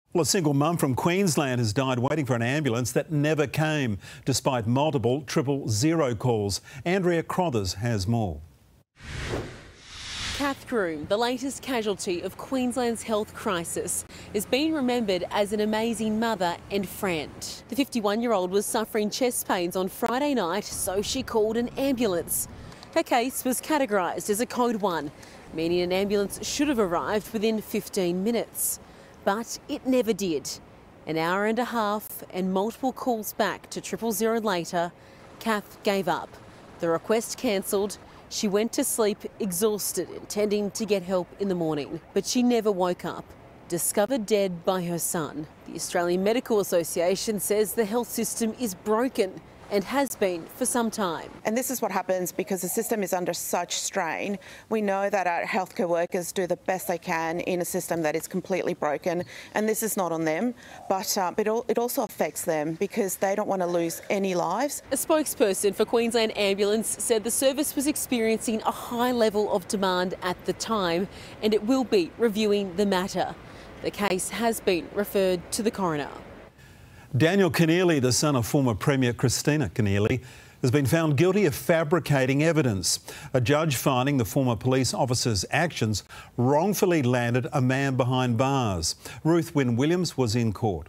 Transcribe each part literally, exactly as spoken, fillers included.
Well, a single mum from Queensland has died waiting for an ambulance that never came, despite multiple triple zero calls. Andrea Crothers has more. Kath Groom, the latest casualty of Queensland's health crisis, is being remembered as an amazing mother and friend. The fifty-one-year-old was suffering chest pains on Friday night, so she called an ambulance. Her case was categorised as a Code one, meaning an ambulance should have arrived within fifteen minutes. But it never did. An hour and a half and multiple calls back to triple zero later, Kath gave up. The request cancelled. She went to sleep exhausted, intending to get help in the morning. But she never woke up, discovered dead by her son. The Australian Medical Association says the health system is broken and has been for some time. And this is what happens because the system is under such strain. We know that our healthcare workers do the best they can in a system that is completely broken, and this is not on them, but, uh, but it also affects them because they don't want to lose any lives. A spokesperson for Queensland Ambulance said the service was experiencing a high level of demand at the time, and it will be reviewing the matter. The case has been referred to the coroner. Daniel Keneally, the son of former Premier Kristina Keneally, has been found guilty of fabricating evidence. A judge finding the former police officer's actions wrongfully landed a man behind bars. Ruth Wynne-Williams was in court.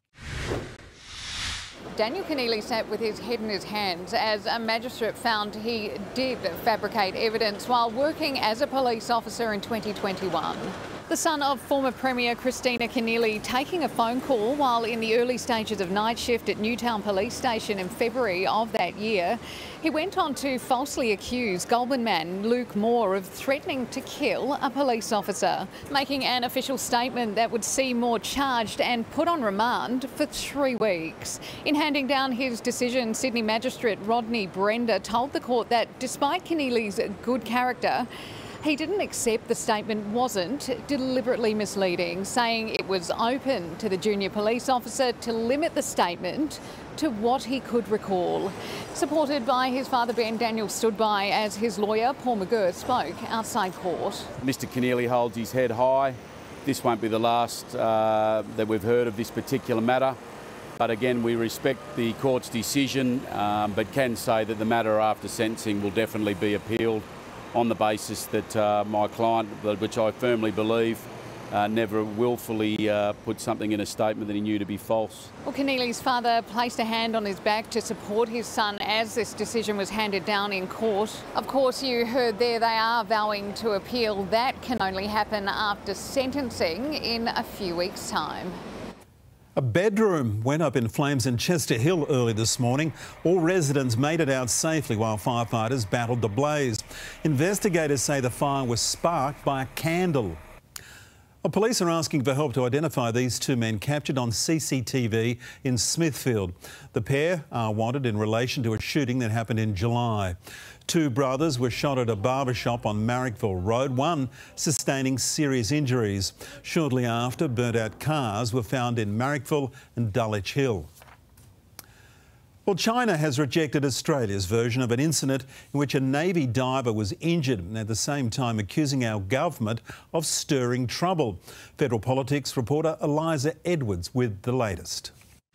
Daniel Keneally sat with his head in his hands as a magistrate found he did fabricate evidence while working as a police officer in twenty twenty-one. The son of former Premier Kristina Keneally taking a phone call while in the early stages of night shift at Newtown Police Station in February of that year. He went on to falsely accuse Goulburn man Luke Moore of threatening to kill a police officer, making an official statement that would see Moore charged and put on remand for three weeks. In handing down his decision, Sydney Magistrate Rodney Brender told the court that despite Keneally's good character, he didn't accept the statement wasn't deliberately misleading, saying it was open to the junior police officer to limit the statement to what he could recall. Supported by his father Ben, Daniel stood by as his lawyer Paul McGurk spoke outside court. Mister Keneally holds his head high. This won't be the last uh, that we've heard of this particular matter. But again, we respect the court's decision, um, but can say that the matter after sentencing will definitely be appealed on the basis that uh, my client, which I firmly believe, uh, never willfully uh, put something in a statement that he knew to be false. Well, Keneally's father placed a hand on his back to support his son as this decision was handed down in court. Of course, you heard there they are vowing to appeal. That can only happen after sentencing in a few weeks' time. A bedroom went up in flames in Chester Hill early this morning. All residents made it out safely while firefighters battled the blaze. Investigators say the fire was sparked by a candle. Well, police are asking for help to identify these two men captured on C C T V in Smithfield. The pair are wanted in relation to a shooting that happened in July. Two brothers were shot at a barber shop on Marrickville Road, one sustaining serious injuries. Shortly after, burnt-out cars were found in Marrickville and Dulwich Hill. Well, China has rejected Australia's version of an incident in which a Navy diver was injured and at the same time accusing our government of stirring trouble. Federal Politics reporter Eliza Edwards with the latest.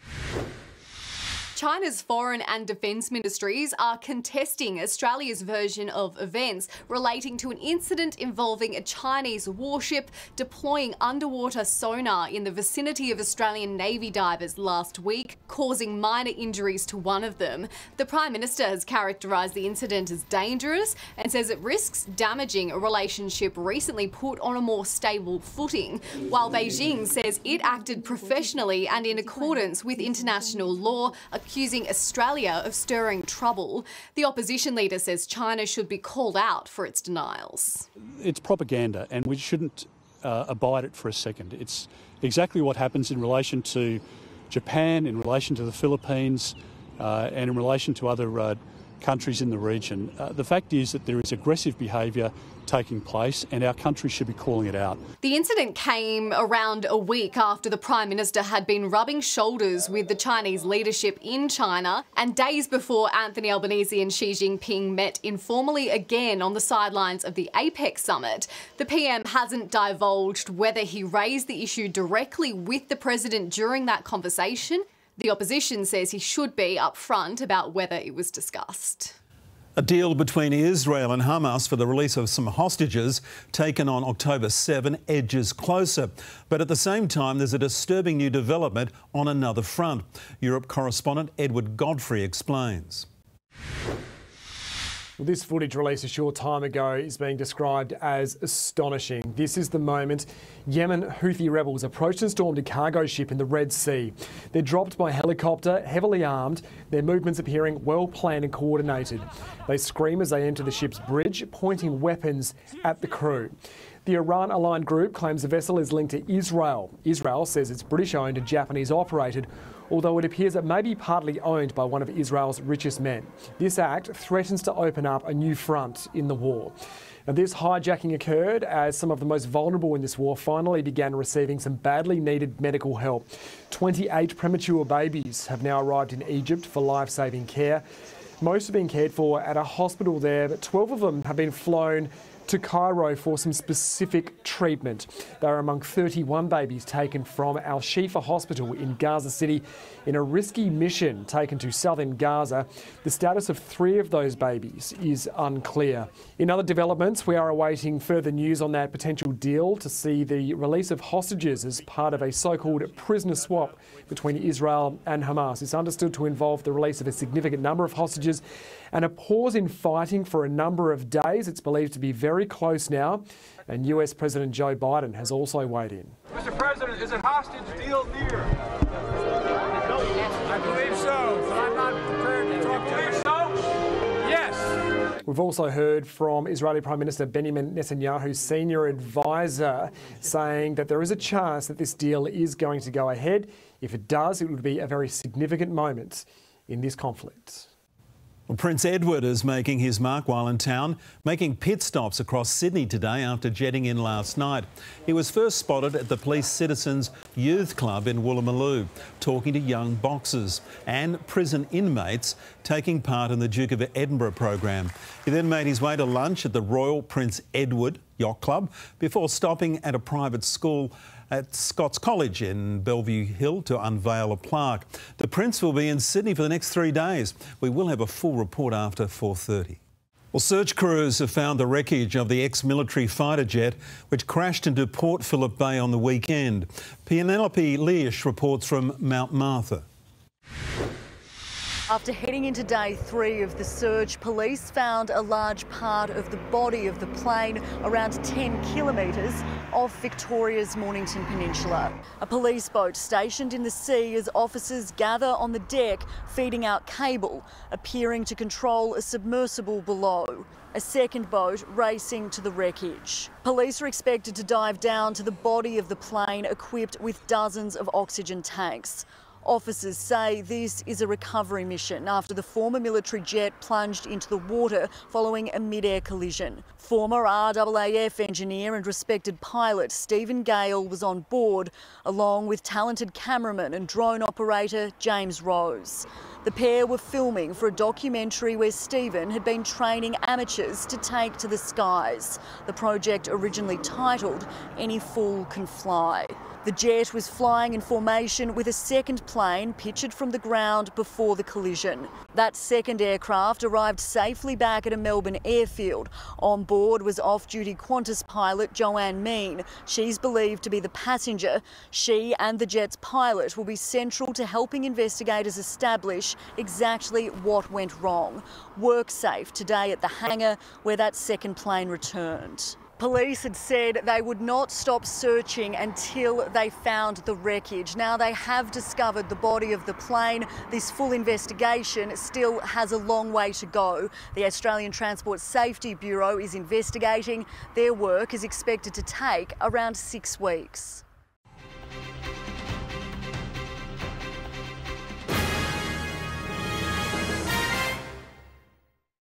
China's foreign and defence ministries are contesting Australia's version of events relating to an incident involving a Chinese warship deploying underwater sonar in the vicinity of Australian Navy divers last week, causing minor injuries to one of them. The Prime Minister has characterised the incident as dangerous and says it risks damaging a relationship recently put on a more stable footing, while Beijing says it acted professionally and in accordance with international law, accusing Australia of stirring trouble. The opposition leader says China should be called out for its denials. It's propaganda and we shouldn't uh, abide it for a second. It's exactly what happens in relation to Japan, in relation to the Philippines uh, and in relation to other uh, countries in the region. Uh, the fact is that there is aggressive behaviour taking place and our country should be calling it out. The incident came around a week after the Prime Minister had been rubbing shoulders with the Chinese leadership in China and days before Anthony Albanese and Xi Jinping met informally again on the sidelines of the APEC summit. The P M hasn't divulged whether he raised the issue directly with the President during that conversation. The opposition says he should be upfront about whether it was discussed. A deal between Israel and Hamas for the release of some hostages taken on October seventh edges closer. But at the same time, there's a disturbing new development on another front. Europe correspondent Edward Godfrey explains. Well, this footage released a short time ago is being described as astonishing. This is the moment Yemen Houthi rebels approached and stormed a cargo ship in the Red Sea. They're dropped by helicopter, heavily armed, their movements appearing well planned and coordinated. They scream as they enter the ship's bridge, pointing weapons at the crew. The Iran-aligned group claims the vessel is linked to Israel. Israel says it's British-owned and Japanese-operated, although it appears it may be partly owned by one of Israel's richest men. This act threatens to open up a new front in the war. Now, this hijacking occurred as some of the most vulnerable in this war finally began receiving some badly needed medical help. twenty-eight premature babies have now arrived in Egypt for life-saving care. Most are being cared for at a hospital there, but twelve of them have been flown to Cairo for some specific treatment. They are among thirty-one babies taken from Al-Shifa Hospital in Gaza City in a risky mission taken to southern Gaza. The status of three of those babies is unclear. In other developments, we are awaiting further news on that potential deal to see the release of hostages as part of a so-called prisoner swap between Israel and Hamas. It's understood to involve the release of a significant number of hostages and a pause in fighting for a number of days. It's believed to be very close now, and U S President Joe Biden has also weighed in. Mister President, is a hostage deal near? I believe so, but I'm not prepared to talk to you. So? Yes. We've also heard from Israeli Prime Minister Benjamin Netanyahu's senior advisor saying that there is a chance that this deal is going to go ahead. If it does, it would be a very significant moment in this conflict. Well, Prince Edward is making his mark while in town, making pit stops across Sydney today after jetting in last night. He was first spotted at the Police Citizens Youth Club in Woolloomooloo, talking to young boxers and prison inmates taking part in the Duke of Edinburgh program. He then made his way to lunch at the Royal Prince Edward Yacht Club before stopping at a private school at Scots College in Bellevue Hill to unveil a plaque. The Prince will be in Sydney for the next three days. We will have a full report after four thirty. Well, search crews have found the wreckage of the ex-military fighter jet which crashed into Port Phillip Bay on the weekend. Penelope Leish reports from Mount Martha. After heading into day three of the search, police found a large part of the body of the plane around ten kilometres off Victoria's Mornington Peninsula. A police boat stationed in the sea as officers gather on the deck, feeding out cable, appearing to control a submersible below. A second boat racing to the wreckage. Police are expected to dive down to the body of the plane equipped with dozens of oxygen tanks. Officers say this is a recovery mission after the former military jet plunged into the water following a mid-air collision. Former R A A F engineer and respected pilot Stephen Gale was on board, along with talented cameraman and drone operator James Rose. The pair were filming for a documentary where Stephen had been training amateurs to take to the skies. The project, originally titled Any Fool Can Fly. The jet was flying in formation with a second plane pictured from the ground before the collision. That second aircraft arrived safely back at a Melbourne airfield. On board was off-duty Qantas pilot Joanne Mean. She's believed to be the passenger. She and the jet's pilot will be central to helping investigators establish exactly what went wrong. Work safe today at the hangar where that second plane returned. Police had said they would not stop searching until they found the wreckage. Now they have discovered the body of the plane. This full investigation still has a long way to go. The Australian Transport Safety Bureau is investigating. Their work is expected to take around six weeks.